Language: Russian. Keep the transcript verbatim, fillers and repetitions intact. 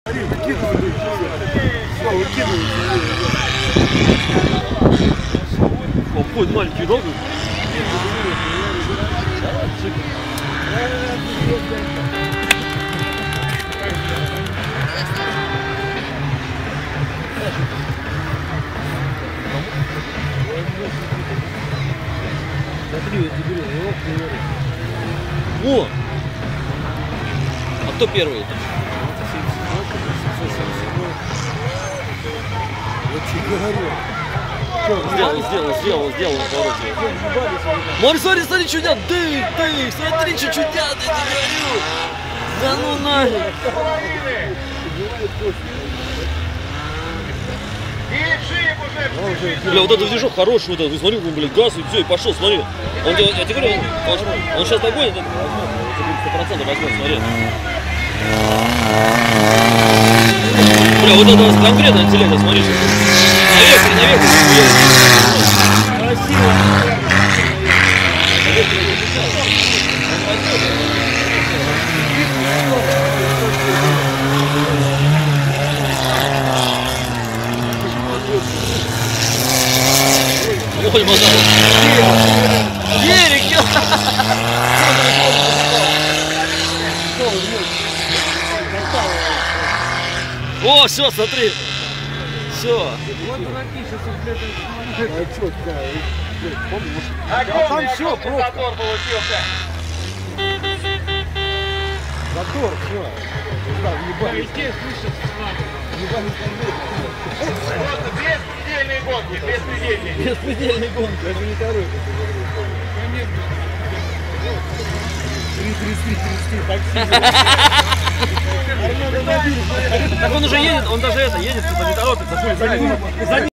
Обходит маленький долго. О! А кто первый? Сделал, сделал, сделал, сделал. Смотри, смотри, смотри, что делают. Дых, дых, смотри, что чудят, я тебе говорю. Да ну нафиг. Бля, вот этот движок хороший, вот этот, смотри, он, блядь, газ, и все, и пошел, смотри. Он, я тебе говорю, он, он, он сейчас догонит, это сто процентов возьмет, смотри. Бля, вот это конкретно телега, смотри. Наверх, наверх. Красиво. Ой, мазал. Берег! О, все, смотри. Все. А там все, просто. Затор, все. Везде слышится слабо. Просто беспредельные гонки, беспредельные. Беспредельные гонки. Даже не торопится. Три, три, три, три, такси. Так он уже едет, он даже это едет, типа не торопится.